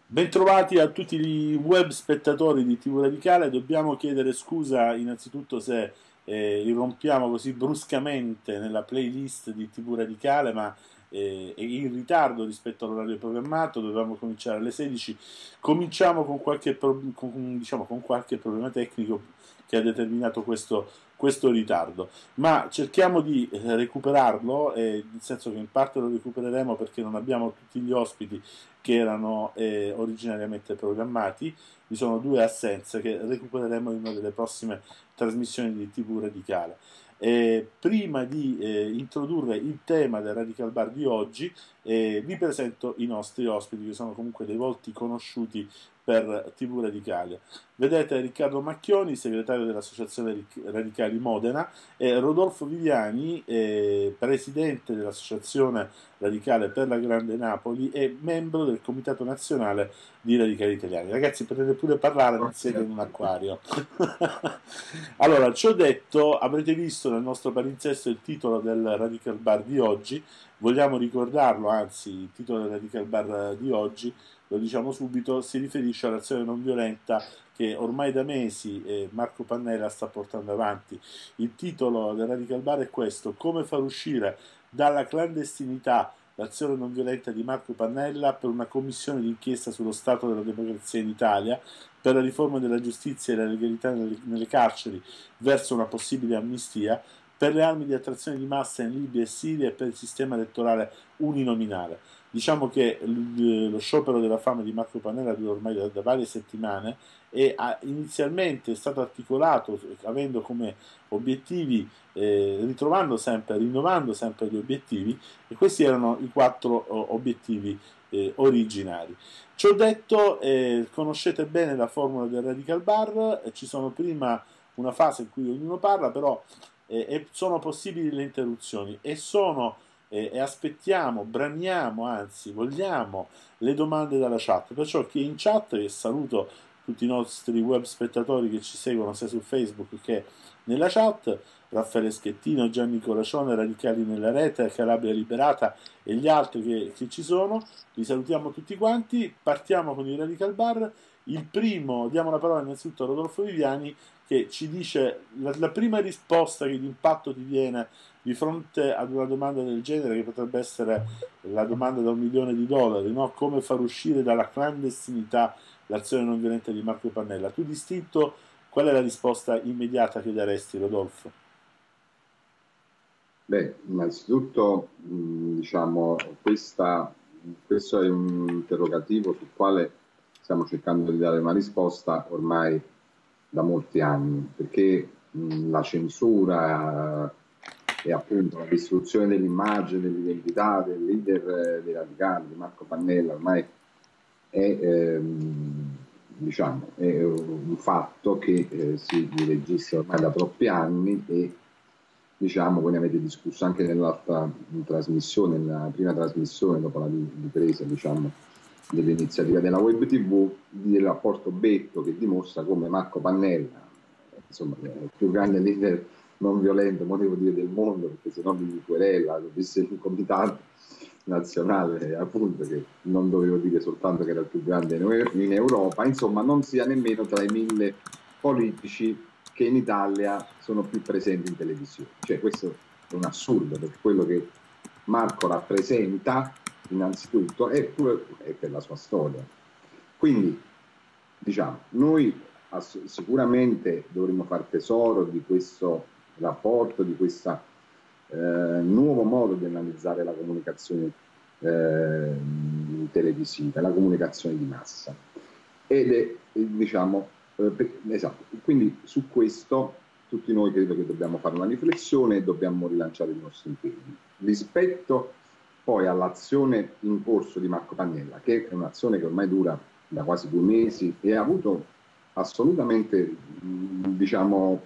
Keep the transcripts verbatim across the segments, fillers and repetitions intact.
Bentrovati a tutti i web spettatori di T V Radicale. Dobbiamo chiedere scusa innanzitutto se eh, irrompiamo così bruscamente nella playlist di T V Radicale, ma eh, è in ritardo rispetto all'orario programmato. Dovevamo cominciare alle sedici. Cominciamo con qualche, pro- con, diciamo, con qualche problema tecnico che ha determinato questo, questo ritardo, ma cerchiamo di eh, recuperarlo, eh, nel senso che in parte lo recupereremo perché non abbiamo tutti gli ospiti che erano eh, originariamente programmati. Vi sono due assenze che recupereremo in una delle prossime trasmissioni di T V Radicale. Eh, prima di eh, introdurre il tema del Radical Bar di oggi, eh, vi presento i nostri ospiti, che sono comunque dei volti conosciuti per T V Radicale. Vedete Riccardo Macchioni, segretario dell'Associazione Radicali Modena, e Rodolfo Viviani, eh, presidente dell'Associazione Radicale per la Grande Napoli e membro del Comitato Nazionale di Radicali Italiani. Ragazzi, potete pure parlare, non siete in un acquario. Allora, ciò detto, avrete visto nel nostro palinsesto il titolo del Radical Bar di oggi. Vogliamo ricordarlo, anzi, il titolo del Radical Bar di oggi, lo diciamo subito, si riferisce all'azione non violenta che ormai da mesi eh, Marco Pannella sta portando avanti. Il titolo del Radical Bar è questo: come far uscire dalla clandestinità l'azione non violenta di Marco Pannella per una commissione d'inchiesta sullo stato della democrazia in Italia, per la riforma della giustizia e la legalità nelle, nelle carceri verso una possibile amnistia, per le armi di attrazione di massa in Libia e Siria e per il sistema elettorale uninominale. Diciamo che lo sciopero della fame di Marco Pannella dura ormai da, da varie settimane e ha inizialmente è stato articolato avendo come obiettivi, eh, ritrovando sempre, rinnovando sempre gli obiettivi, e questi erano i quattro oh, obiettivi eh, originari. Ciò detto, eh, conoscete bene la formula del Radical Bar, eh, ci sono prima una fase in cui ognuno parla, però eh, e sono possibili le interruzioni e sono eh, e aspettiamo, bramiamo, anzi vogliamo le domande dalla chat. Perciò chi è in chat, e saluto tutti i nostri web spettatori che ci seguono sia su Facebook che nella chat, Raffaele Schettino, Gianni Colacione, Radicali nella Rete, Calabria Liberata e gli altri che, che ci sono, li salutiamo tutti quanti. Partiamo con il Radical Bar. Il primo, diamo la parola innanzitutto a Rodolfo Viviani, che ci dice la, la prima risposta che d'impatto ti viene di fronte ad una domanda del genere, che potrebbe essere la domanda da un milione di dollari, no? Come far uscire dalla clandestinità l'azione non violenta di Marco Pannella. Tu distinto, qual è la risposta immediata che daresti, Rodolfo? Beh, innanzitutto, mh, diciamo, questa, questo è un interrogativo sul quale stiamo cercando di dare una risposta ormai da molti anni, perché mh, la censura e appunto la distruzione dell'immagine, dell'identità del leader eh, dei radicali, di Marco Pannella, ormai è, ehm, diciamo, è un fatto che eh, si registra ormai da troppi anni e diciamo, voi ne avete discusso anche nell'altra trasmissione, nella prima trasmissione dopo la ripresa, diciamo, dell'iniziativa della Web T V, del rapporto Betto che dimostra come Marco Pannella, insomma, è il più grande leader non violento, potevo dire, del mondo, perché se no mi querela, lo disse il comitato nazionale, appunto, che non dovevo dire soltanto che era il più grande in Europa, insomma, non sia nemmeno tra i mille politici che in Italia sono più presenti in televisione. Cioè, questo è un assurdo, perché quello che Marco rappresenta innanzitutto è, pure, è per la sua storia. Quindi, diciamo, noi ass- sicuramente dovremmo far tesoro di questo rapporto, di questo eh, nuovo modo di analizzare la comunicazione eh, televisiva, la comunicazione di massa. Ed è, diciamo, eh, esatto, quindi su questo tutti noi credo che dobbiamo fare una riflessione e dobbiamo rilanciare i nostri impegni. Rispetto poi all'azione in corso di Marco Pannella, che è un'azione che ormai dura da quasi due mesi e ha avuto assolutamente, diciamo,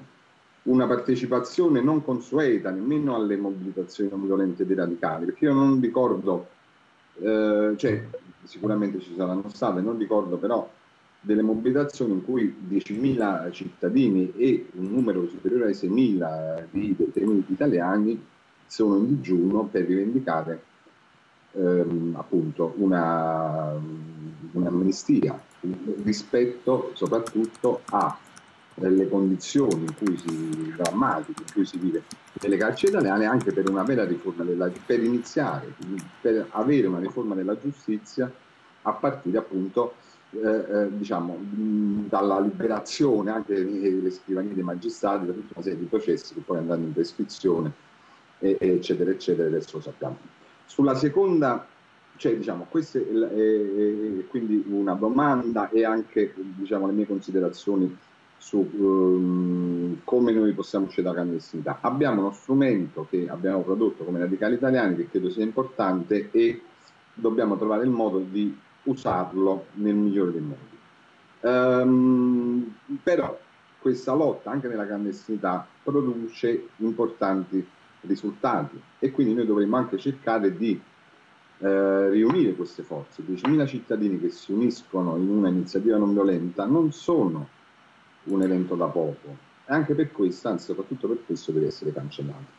una partecipazione non consueta nemmeno alle mobilitazioni non violente dei radicali, perché io non ricordo, eh, cioè sicuramente ci saranno state, non ricordo però delle mobilitazioni in cui diecimila cittadini e un numero superiore ai seimila di detenuti italiani sono in digiuno per rivendicare ehm, appunto una, un'amnistia rispetto soprattutto alle condizioni in cui si, drammatiche in cui si vive nelle carceri italiane, anche per una vera riforma della, per iniziare, per avere una riforma della giustizia a partire appunto eh, eh, diciamo mh, dalla liberazione anche delle scrivanie dei magistrati da tutta una serie di processi che poi andranno in prescrizione e, eccetera eccetera, adesso lo sappiamo. Sulla seconda, cioè diciamo questa è, è, è quindi una domanda e anche diciamo le mie considerazioni su um, come noi possiamo uscire dalla clandestinità. Abbiamo uno strumento che abbiamo prodotto come Radicali Italiani che credo sia importante e dobbiamo trovare il modo di usarlo nel migliore dei modi. Um, però questa lotta anche nella clandestinità produce importanti risultati e quindi noi dovremmo anche cercare di eh, riunire queste forze. diecimila cittadini che si uniscono in una iniziativa non violenta non sono un evento da poco e anche per questo, anzi soprattutto per questo, deve essere cancellato.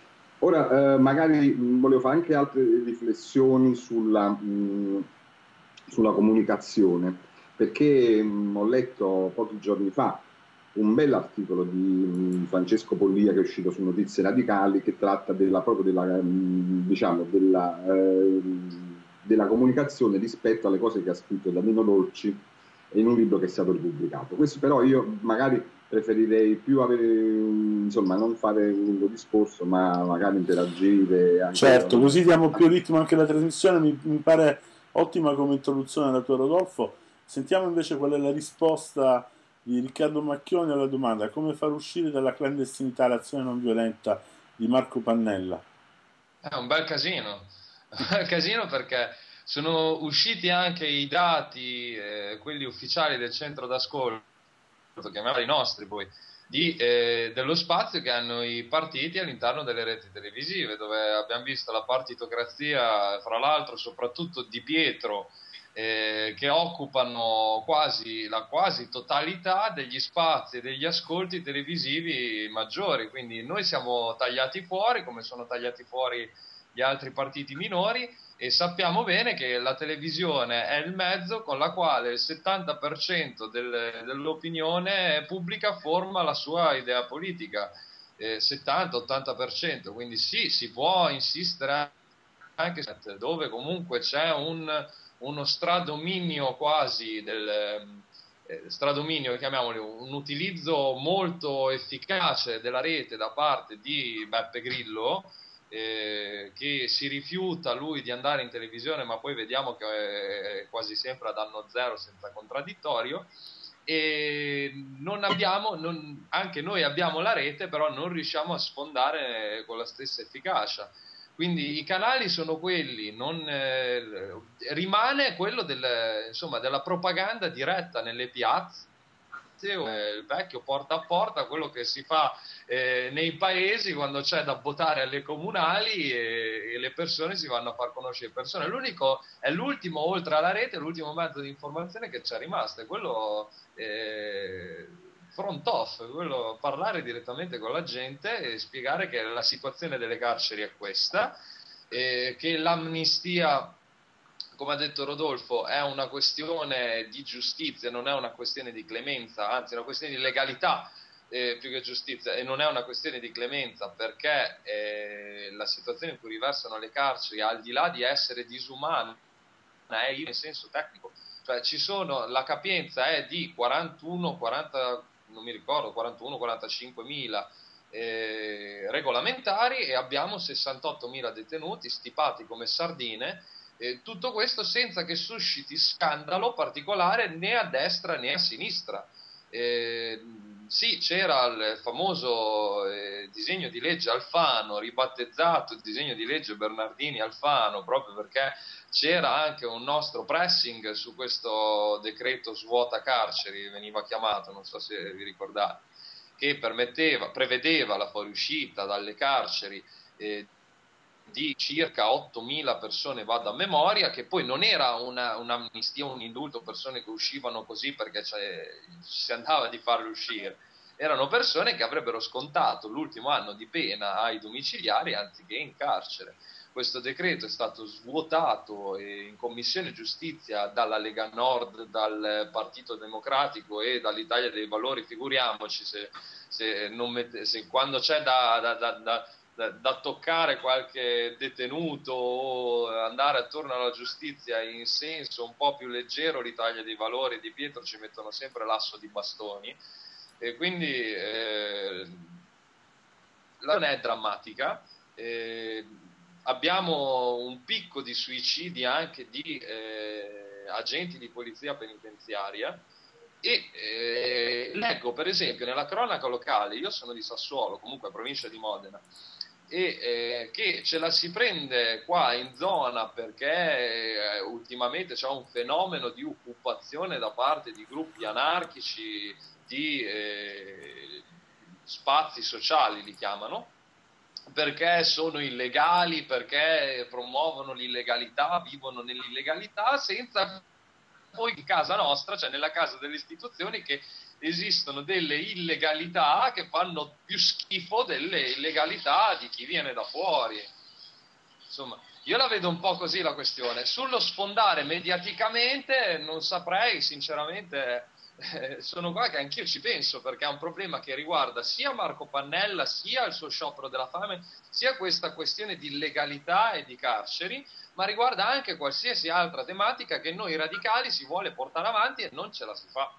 Ora eh, magari mh, volevo fare anche altre riflessioni sulla, mh, sulla comunicazione, perché mh, ho letto pochi giorni fa un bell'articolo di mh, Francesco Pollia che è uscito su Notizie Radicali che tratta della, proprio della, mh, diciamo, della, eh, della comunicazione rispetto alle cose che ha scritto Danilo Dolci in un libro che è stato ripubblicato. Questo però io magari preferirei più avere, insomma, non fare un lungo discorso, ma magari interagire. Anche certo, così diamo più ritmo anche alla trasmissione, mi, mi pare ottima come introduzione la tua, Rodolfo. Sentiamo invece qual è la risposta di Riccardo Macchioni alla domanda: come far uscire dalla clandestinità l'azione non violenta di Marco Pannella? È un bel casino, un bel casino perché sono usciti anche i dati, eh, quelli ufficiali del centro d'ascolto, chiamiamoli i nostri poi, di, eh, dello spazio che hanno i partiti all'interno delle reti televisive, dove abbiamo visto la partitocrazia, fra l'altro soprattutto Di Pietro, eh, che occupano quasi la quasi totalità degli spazi e degli ascolti televisivi maggiori, quindi noi siamo tagliati fuori come sono tagliati fuori gli altri partiti minori e sappiamo bene che la televisione è il mezzo con la quale il settanta per cento del, dell'opinione pubblica forma la sua idea politica, eh, settanta ottanta per cento, quindi sì, si può insistere anche dove comunque c'è un, uno stradominio quasi del eh, stradominio, chiamiamolo, un utilizzo molto efficace della rete da parte di Beppe Grillo, eh, che si rifiuta lui di andare in televisione, ma poi vediamo che è quasi sempre a danno zero senza contraddittorio. E non abbiamo, non, anche noi abbiamo la rete, però non riusciamo a sfondare con la stessa efficacia. Quindi i canali sono quelli, non, eh, rimane quello del, insomma, della propaganda diretta nelle piazze, il vecchio porta a porta, quello che si fa eh, nei paesi quando c'è da votare alle comunali e, e le persone si vanno a far conoscere le persone. L'unico, è l'ultimo, oltre alla rete, l'ultimo mezzo di informazione che c'è rimasto, è quello eh, front off, quello parlare direttamente con la gente e spiegare che la situazione delle carceri è questa, eh, che l'amnistia, come ha detto Rodolfo, è una questione di giustizia, non è una questione di clemenza, anzi è una questione di legalità eh, più che giustizia, e non è una questione di clemenza perché eh, la situazione in cui riversano le carceri, al di là di essere disumana, è in senso tecnico, cioè ci sono, la capienza è di quarantuno, quaranta, non mi ricordo, quarantuno quarantacinque mila eh, regolamentari e abbiamo sessantottomila detenuti stipati come sardine. Eh, tutto questo senza che susciti scandalo particolare né a destra né a sinistra. Eh, sì, c'era il famoso eh, disegno di legge Alfano, ribattezzato disegno di legge Bernardini Alfano, proprio perché c'era anche un nostro pressing su questo decreto svuota carceri, veniva chiamato, non so se vi ricordate, che permetteva, prevedeva la fuoriuscita dalle carceri eh, di circa ottomila persone, vado a memoria, che poi non era una, un'amnistia, un indulto, persone che uscivano così perché si andava di farle uscire, erano persone che avrebbero scontato l'ultimo anno di pena ai domiciliari anziché in carcere. questo decreto è stato svuotato in Commissione Giustizia dalla Lega Nord, dal Partito Democratico e dall'Italia dei Valori, figuriamoci se, se, non mette, se quando c'è da, da, da, da Da, da toccare qualche detenuto o andare attorno alla giustizia in senso un po' più leggero, l'Italia dei Valori di Pietro ci mettono sempre l'asso di bastoni, e quindi eh, la non è drammatica. Eh, abbiamo un picco di suicidi anche di eh, agenti di polizia penitenziaria. E eh, leggo per esempio nella cronaca locale, io sono di Sassuolo, comunque provincia di Modena, e eh, che ce la si prende qua in zona perché eh, ultimamente c'è un fenomeno di occupazione da parte di gruppi anarchici, di eh, spazi sociali li chiamano, perché sono illegali, perché promuovono l'illegalità, vivono nell'illegalità, senza poi in casa nostra, cioè nella casa delle istituzioni, che esistono delle illegalità che fanno più schifo delle illegalità di chi viene da fuori. Insomma, io la vedo un po' così la questione. Sullo sfondare mediaticamente non saprei, sinceramente, eh, sono qua che anch'io ci penso, perché è un problema che riguarda sia Marco Pannella, sia il suo sciopero della fame, sia questa questione di legalità e di carceri, ma riguarda anche qualsiasi altra tematica che noi radicali si vuole portare avanti e non ce la si fa.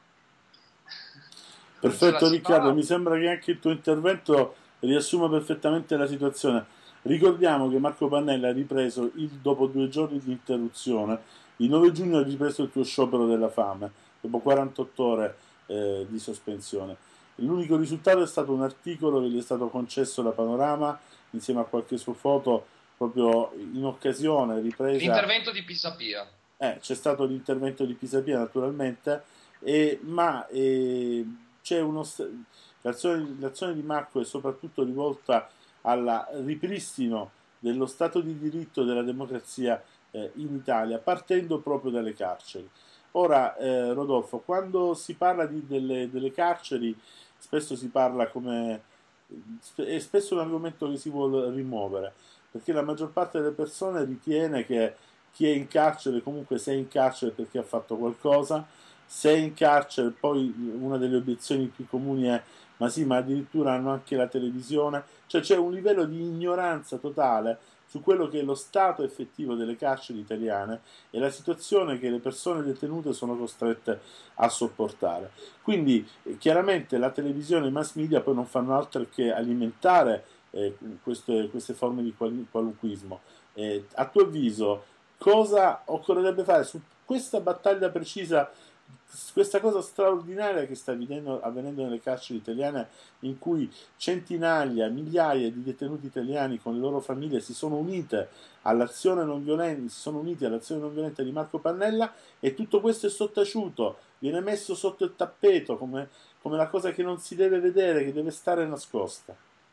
Perfetto Riccardo, mi sembra che anche il tuo intervento riassuma perfettamente la situazione. Ricordiamo che Marco Pannella ha ripreso, il, dopo due giorni di interruzione, il nove giugno ha ripreso il tuo sciopero della fame, dopo quarantotto ore eh, di sospensione. L'unico risultato è stato un articolo che gli è stato concesso da Panorama, insieme a qualche sua foto, proprio in occasione, ripresa... L'intervento di Pisapia. Eh, c'è stato l'intervento di Pisapia naturalmente, eh, ma... Eh, c'è uno l'azione, l'azione di Marco è soprattutto rivolta al ripristino dello Stato di diritto e della democrazia eh, in Italia, partendo proprio dalle carceri. Ora, eh, Rodolfo, quando si parla di, delle, delle carceri, spesso si parla come... è spesso un argomento che si vuole rimuovere, perché la maggior parte delle persone ritiene che chi è in carcere, comunque se è in carcere perché ha fatto qualcosa. Se è in carcere, poi una delle obiezioni più comuni è ma sì, ma addirittura hanno anche la televisione, cioè c'è un livello di ignoranza totale su quello che è lo stato effettivo delle carceri italiane e la situazione che le persone detenute sono costrette a sopportare. Quindi eh, chiaramente la televisione e i mass media poi non fanno altro che alimentare eh, queste, queste forme di qualunquismo. Eh, a tuo avviso, cosa occorrerebbe fare su questa battaglia precisa, questa cosa straordinaria che sta avvenendo, avvenendo nelle carceri italiane, in cui centinaia, migliaia di detenuti italiani con le loro famiglie si sono unite all'azione non violenta, si sono uniti all'azione non violenta di Marco Pannella, e tutto questo è sottaciuto, viene messo sotto il tappeto come, come la cosa che non si deve vedere, che deve stare nascosta.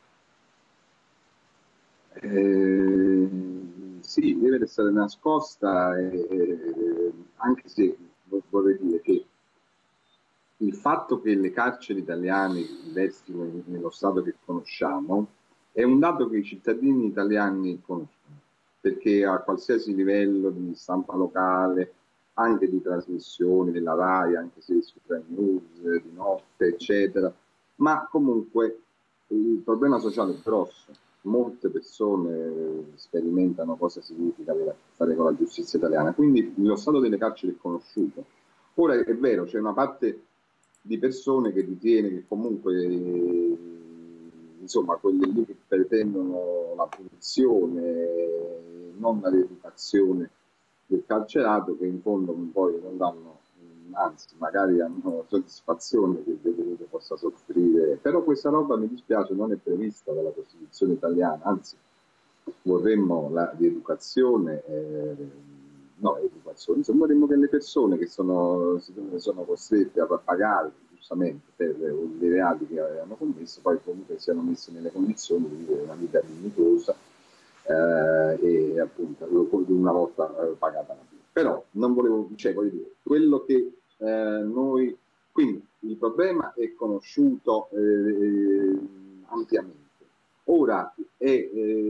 Eh, sì, deve restare nascosta, e, e, anche se vorrei dire che il fatto che le carceri italiane restino nello stato che conosciamo è un dato che i cittadini italiani conoscono, perché a qualsiasi livello di stampa locale, anche di trasmissioni della RAI, anche se su Rai News, di notte, eccetera, ma comunque il problema sociale è grosso. Molte persone sperimentano cosa significa avere a che fare con la giustizia italiana, quindi lo stato delle carceri è conosciuto. Ora è vero, c'è una parte di persone che ritiene che comunque eh, insomma quelle lì che pretendono la punizione, non la rieducazione del carcerato, che in fondo poi non danno, anzi magari hanno soddisfazione che il detenuto possa soffrire, però questa roba, mi dispiace, non è prevista dalla Costituzione italiana, anzi vorremmo la rieducazione, eh, no, educazione, insomma vorremmo che le persone che sono, sono costrette a pagare giustamente per i reati che hanno commesso poi comunque siano messe nelle condizioni di vivere una vita dignitosa eh, e appunto una volta pagata la pena. Però non volevo, cioè voglio dire, quello che eh, noi, quindi il problema è conosciuto eh, ampiamente. Ora è eh,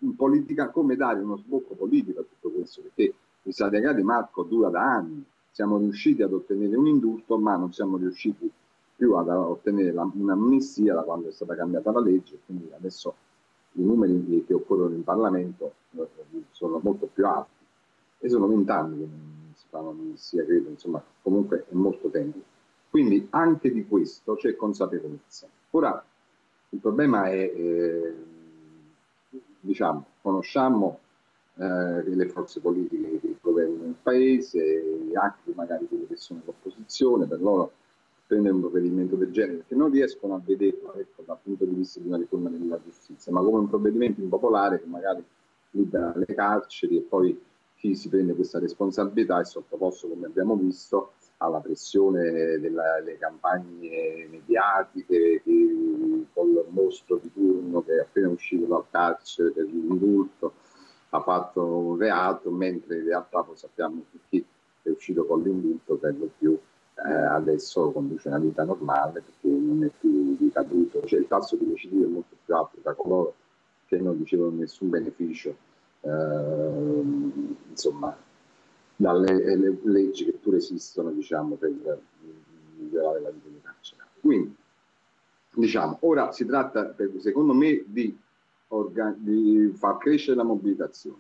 in politica, come dare uno sbocco politico a tutto questo, perché il Satyagraha di Marco dura da anni, siamo riusciti ad ottenere un indulto, ma non siamo riusciti più ad ottenere un'amnistia da quando è stata cambiata la legge, quindi adesso i numeri che occorrono in Parlamento sono molto più alti e sono vent'anni che non si fa un'amnistia, credo, insomma, comunque è molto tempo. Quindi anche di questo c'è consapevolezza. Ora, il problema è, eh, diciamo, conosciamo eh, le forze politiche che governano il paese, anche magari quelle che sono all'opposizione, per loro prendere un provvedimento del genere, perché non riescono a vederlo, ecco, dal punto di vista di una riforma della giustizia, ma come un provvedimento impopolare che magari libera le carceri e poi chi si prende questa responsabilità è sottoposto, come abbiamo visto, alla pressione delle campagne mediatiche, che, col mostro di turno che è appena uscito dal carcere per l'indulto ha fatto un reato, mentre in realtà poi sappiamo che chi è uscito con l'indulto per lo più eh, adesso conduce una vita normale perché non è più ricaduto, cioè il tasso di recidivo è molto più alto da coloro che non ricevono nessun beneficio, eh, insomma, dalle le leggi che pure esistono, diciamo, per migliorare la vita dei carcerati. Quindi, diciamo, ora si tratta, secondo me, di, di far crescere la mobilitazione,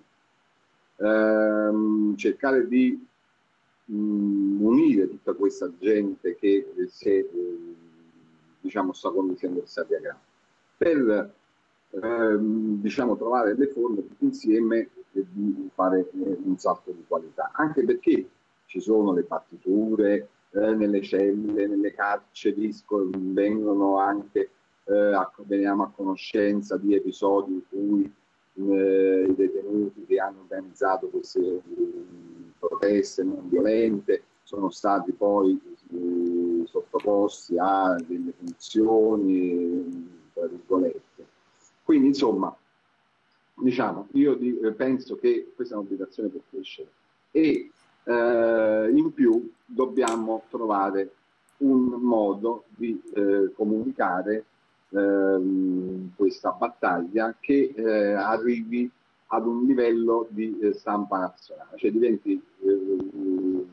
ehm, cercare di mh, unire tutta questa gente che si è, eh, diciamo, sta conducendo il Satyagraha, per ehm, diciamo, trovare le forme tutti insieme e di fare eh, un salto di qualità, anche perché ci sono le partiture eh, nelle celle, nelle carceri, vengono anche eh, a, veniamo a conoscenza di episodi in cui eh, i detenuti che hanno organizzato queste eh, proteste non violente sono stati poi eh, sottoposti a delle funzioni, tra virgolette. Quindi, insomma, diciamo, io di, eh, penso che questa mobilitazione può crescere e eh, in più dobbiamo trovare un modo di eh, comunicare ehm, questa battaglia che eh, arrivi ad un livello di eh, stampa nazionale, cioè diventi eh,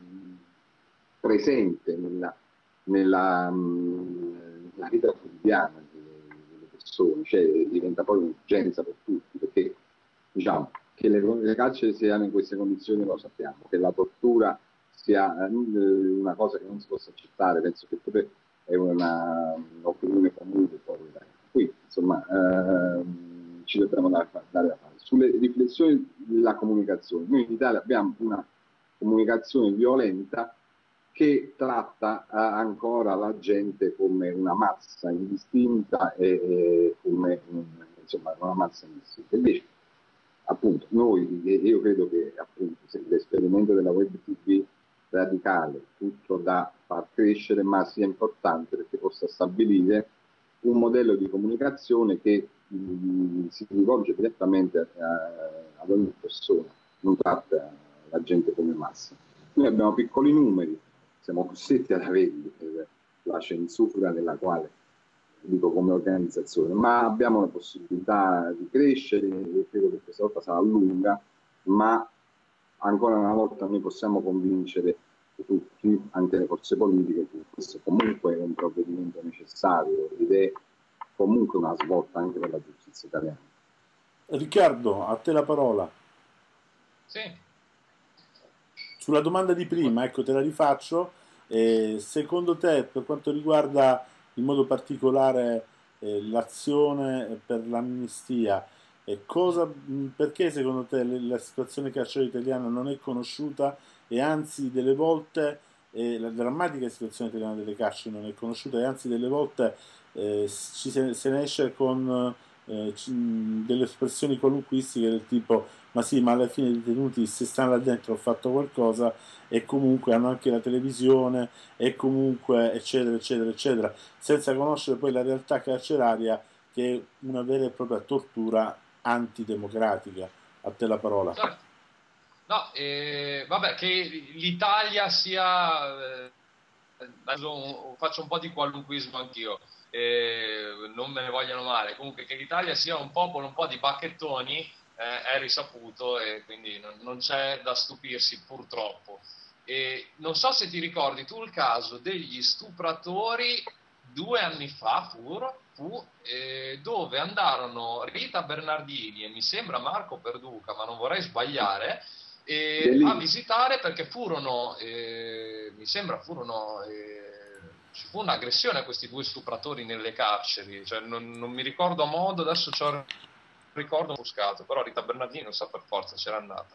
presente nella, nella, mh, nella vita quotidiana delle persone, cioè diventa poi un'urgenza per tutti, perché diciamo che le, le carceri siano in queste condizioni lo sappiamo, che la tortura sia eh, una cosa che non si possa accettare, penso che pure è una, un'opinione comune del popolo italiano. Qui insomma ehm, ci dobbiamo dare, dare da fare. Sulle riflessioni della comunicazione, noi in Italia abbiamo una comunicazione violenta che tratta eh, ancora la gente come una massa indistinta e, e come un, insomma, una massa indistinta. Invece, appunto, noi, io credo che appunto, l'esperimento della web tivù radicale, tutto da far crescere, ma sia importante perché possa stabilire un modello di comunicazione che mh, si rivolge direttamente a, ad ogni persona, non tratta la gente come massa. Noi abbiamo piccoli numeri, siamo costretti ad averli per la censura della quale dico come organizzazione, ma abbiamo la possibilità di crescere e credo che questa volta sarà lunga, ma ancora una volta noi possiamo convincere tutti, anche le forze politiche, che questo comunque è un provvedimento necessario ed è comunque una svolta anche per la giustizia italiana. Riccardo, a te la parola. Sì. Sulla domanda di prima, ecco, te la rifaccio. Eh, secondo te, per quanto riguarda in modo particolare eh, l'azione per l'amnistia, eh, cosa, mh, perché secondo te le- la situazione carceraria italiana non è conosciuta e anzi delle volte eh, la drammatica situazione italiana delle carceri non è conosciuta e anzi delle volte eh, ci se, se ne esce con eh, c- mh, delle espressioni qualunquistiche del tipo ma sì, ma alla fine i detenuti se stanno là dentro hanno fatto qualcosa e comunque hanno anche la televisione e comunque eccetera eccetera eccetera, senza conoscere poi la realtà carceraria che è una vera e propria tortura antidemocratica. A te la parola. Certo. No, eh, vabbè, che l'Italia sia, eh, adesso faccio un po' di qualunquismo anch'io, eh, non me ne vogliono male, comunque che l'Italia sia un popolo un po' di bacchettoni eh, è risaputo e quindi non, non c'è da stupirsi purtroppo. E non so se ti ricordi tu il caso degli stupratori due anni fa fu, fu eh, dove andarono Rita Bernardini e mi sembra Marco Perduca, ma non vorrei sbagliare, eh, a visitare perché furono, eh, mi sembra furono, eh, ci fu un'aggressione a questi due stupratori nelle carceri, cioè non, non mi ricordo a modo, adesso c'ho il ricordo offuscato, però Rita Bernardini non sa per forza, c'era andata.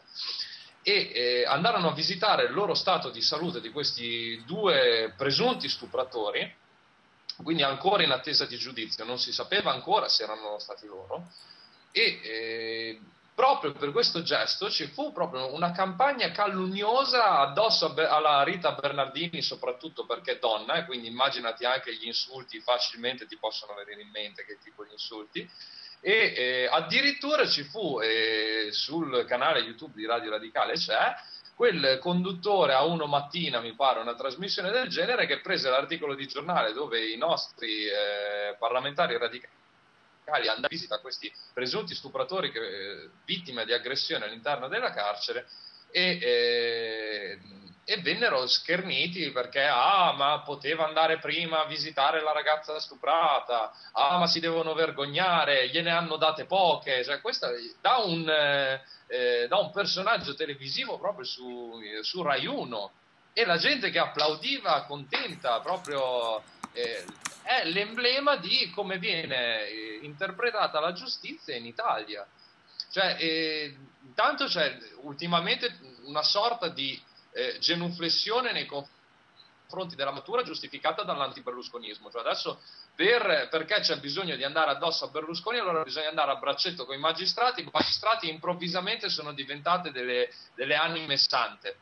E eh, andarono a visitare il loro stato di salute di questi due presunti stupratori, quindi ancora in attesa di giudizio, non si sapeva ancora se erano stati loro, e eh, proprio per questo gesto ci fu proprio una campagna calunnosa addosso alla Rita Bernardini, soprattutto perché è donna, e quindi immaginati anche gli insulti, facilmente ti possono venire in mente che tipo di insulti. E eh, addirittura ci fu eh, sul canale YouTube di Radio Radicale c'è quel conduttore a Uno Mattina, mi pare, una trasmissione del genere, che prese l'articolo di giornale dove i nostri eh, parlamentari radicali andavano a visita a questi presunti stupratori che, eh, vittime di aggressione all'interno della carcere e, eh, e vennero scherniti perché ah ma poteva andare prima a visitare la ragazza stuprata, ah ma si devono vergognare, gliene hanno date poche, cioè questa da un, eh, eh, da un personaggio televisivo proprio su, su Rai uno, e la gente che applaudiva contenta proprio, eh, è l'emblema di come viene eh, interpretata la giustizia in Italia. Cioè, eh, intanto c'è ultimamente una sorta di eh, genuflessione nei confronti della natura giustificata dall'antiberlusconismo. Cioè adesso per, perché c'è bisogno di andare addosso a Berlusconi, allora bisogna andare a braccetto con i magistrati. I magistrati improvvisamente sono diventate delle, delle anime sante.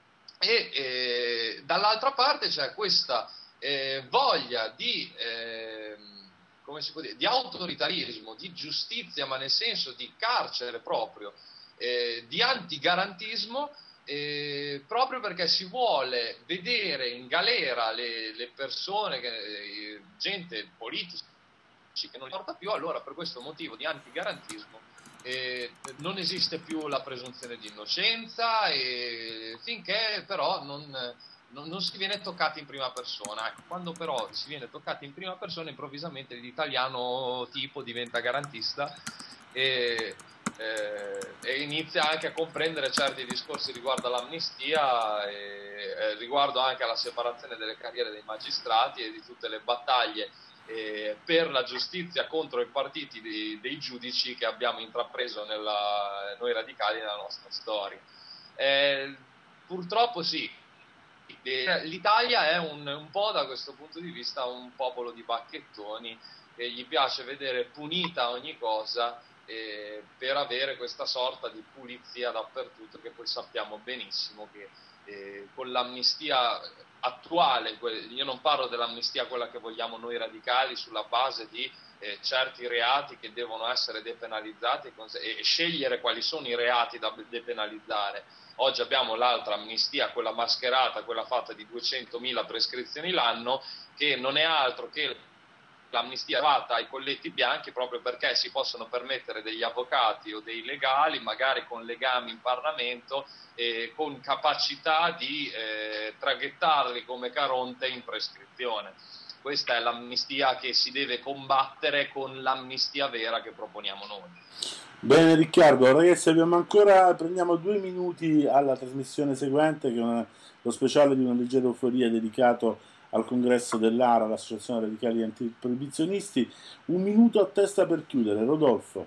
E eh, dall'altra parte c'è questa eh, voglia di... Eh, come si può dire, di autoritarismo, di giustizia, ma nel senso di carcere proprio, eh, di antigarantismo, eh, proprio perché si vuole vedere in galera le, le persone, che, eh, gente politici che non li porta più, allora per questo motivo di antigarantismo eh, non esiste più la presunzione di innocenza, e finché però non... Non, non si viene toccati in prima persona. Ecco, quando però si viene toccati in prima persona, improvvisamente l'italiano tipo diventa garantista e, eh, e inizia anche a comprendere certi discorsi riguardo all'amnistia e eh, riguardo anche alla separazione delle carriere dei magistrati e di tutte le battaglie eh, per la giustizia contro i partiti di, dei giudici che abbiamo intrapreso nella, noi radicali nella nostra storia. Eh, purtroppo sì, l'Italia è un, un po' da questo punto di vista un popolo di bacchettoni, e gli piace vedere punita ogni cosa eh, per avere questa sorta di pulizia dappertutto, che poi sappiamo benissimo che eh, con l'amnistia attuale, io non parlo dell'amnistia quella che vogliamo noi radicali sulla base di eh, certi reati che devono essere depenalizzati e, e scegliere quali sono i reati da depenalizzare. Oggi abbiamo l'altra amnistia, quella mascherata, quella fatta di duecentomila prescrizioni l'anno, che non è altro che l'amnistia fatta ai colletti bianchi, proprio perché si possono permettere degli avvocati o dei legali, magari con legami in Parlamento, eh, con capacità di eh, traghettarli come Caronte in prescrizione. Questa è l'amnistia che si deve combattere con l'amnistia vera che proponiamo noi. Bene Riccardo, ragazzi, abbiamo ancora, prendiamo due minuti alla trasmissione seguente, che è una, lo speciale di Una leggera euforia dedicato al congresso dell'A R A, l'Associazione Radicali Antiproibizionisti. Un minuto a testa per chiudere, Rodolfo.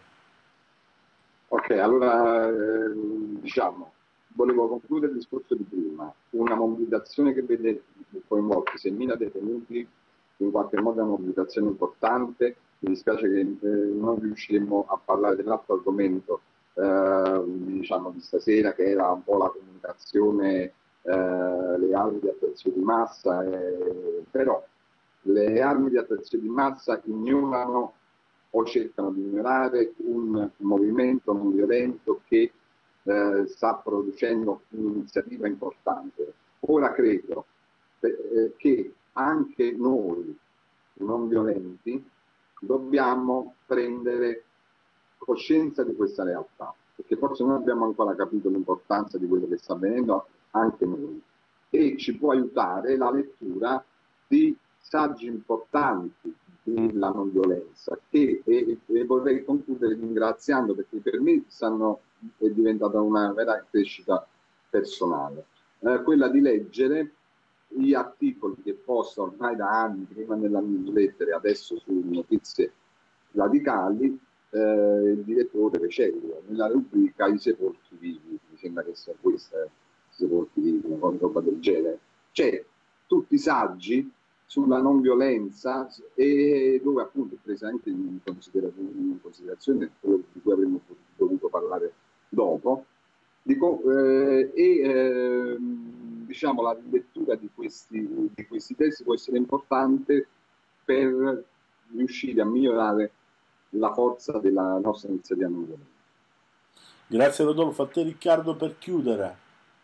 Ok, allora eh, diciamo, volevo concludere il discorso di prima. Una mobilitazione che vede coinvolti seimila detenuti, in qualche modo è una mobilitazione importante. Mi dispiace che eh, non riusciremo a parlare dell'altro argomento eh, diciamo di stasera, che era un po' la comunicazione, eh, le armi di attrazione di massa, eh, però le armi di attrazione di massa ignorano o cercano di ignorare un movimento non violento che eh, sta producendo un'iniziativa importante. Ora credo eh, che anche noi non violenti dobbiamo prendere coscienza di questa realtà, perché forse non abbiamo ancora capito l'importanza di quello che sta avvenendo anche noi, e ci può aiutare la lettura di saggi importanti della non violenza, che e, e vorrei concludere ringraziando, perché per me stanno, è diventata una vera crescita personale, eh, quella di leggere gli articoli che posto ormai da anni, prima nella newsletter e adesso su Notizie Radicali, eh, il direttore Recello, nella rubrica I sepolti vivi, mi sembra che sia questa, eh, I sepolti vivi, una roba del genere. C'è tutti i saggi sulla non violenza, e dove appunto è presa anche in considerazione, in considerazione quello di cui avremmo dovuto parlare dopo, dico, eh, e eh, diciamo la lettura di questi, di questi testi può essere importante per riuscire a migliorare la forza della nostra iniziativa non violenta. Grazie Rodolfo, a te Riccardo per chiudere.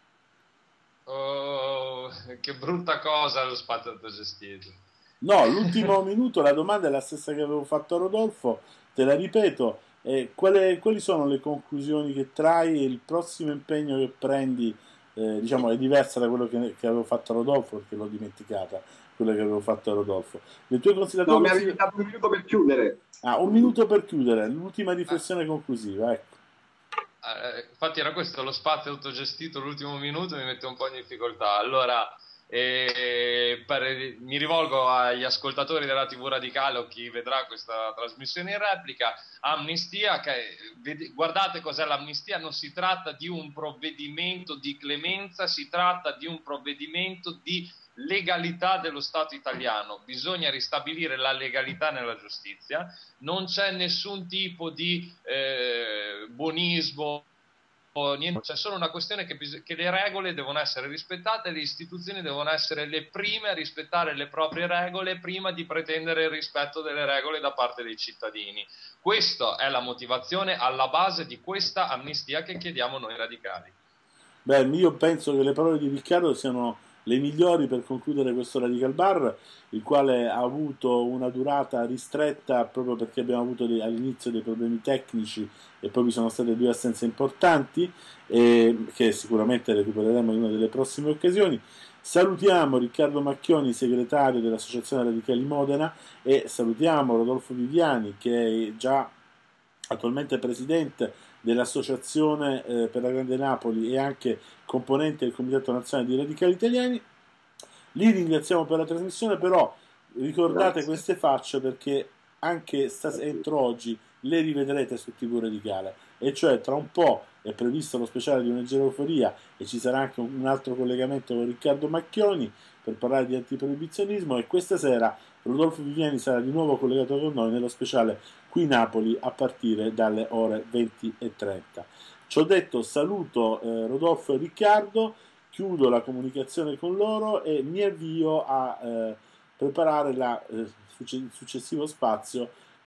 Oh, che brutta cosa lo spazio autogestito. No, l'ultimo minuto, la domanda è la stessa che avevo fatto a Rodolfo, te la ripeto, eh, quali, quali sono le conclusioni che trai e il prossimo impegno che prendi? Eh, diciamo è diversa da quello che, che avevo fatto a Rodolfo, perché l'ho dimenticata, quello che avevo fatto a Rodolfo. Le tue considerazioni... No, mi avevi dato un minuto per chiudere. Ah, un minuto per chiudere, l'ultima riflessione conclusiva, ecco. Eh, infatti era questo lo spazio autogestito, l'ultimo minuto mi mette un po' in difficoltà. Allora, eh, per, mi rivolgo agli ascoltatori della tivù Radicale o chi vedrà questa trasmissione in replica. Amnistia, che, guardate cos'è l'amnistia, non si tratta di un provvedimento di clemenza, si tratta di un provvedimento di legalità dello Stato italiano. Bisogna ristabilire la legalità nella giustizia, non c'è nessun tipo di eh, buonismo o niente, c'è solo una questione che, che le regole devono essere rispettate, le istituzioni devono essere le prime a rispettare le proprie regole prima di pretendere il rispetto delle regole da parte dei cittadini. Questa è la motivazione alla base di questa amnistia che chiediamo noi radicali. Beh, io penso che le parole di Riccardo siano le migliori per concludere questo Radical Bar, il quale ha avuto una durata ristretta proprio perché abbiamo avuto all'inizio dei problemi tecnici e poi vi sono state due assenze importanti, e che sicuramente recupereremo in una delle prossime occasioni. Salutiamo Riccardo Macchioni, segretario dell'Associazione Radicali Modena, e salutiamo Rodolfo Viviani, che è già attualmente presidente dell'Associazione eh, per la Grande Napoli e anche componente del Comitato Nazionale dei Radicali Italiani. Li ringraziamo per la trasmissione, però ricordate Grazie. Queste facce, perché anche stas- entro oggi le rivedrete su tivù Radicale, e cioè tra un po' è previsto lo speciale di Un'Leggera Euforia e ci sarà anche un altro collegamento con Riccardo Macchioni per parlare di antiproibizionismo, e questa sera Rodolfo Viviani sarà di nuovo collegato con noi nello speciale Qui Napoli a partire dalle ore venti e trenta. Ciò detto, saluto eh, Rodolfo e Riccardo, chiudo la comunicazione con loro e mi avvio a eh, preparare la, eh, il successivo spazio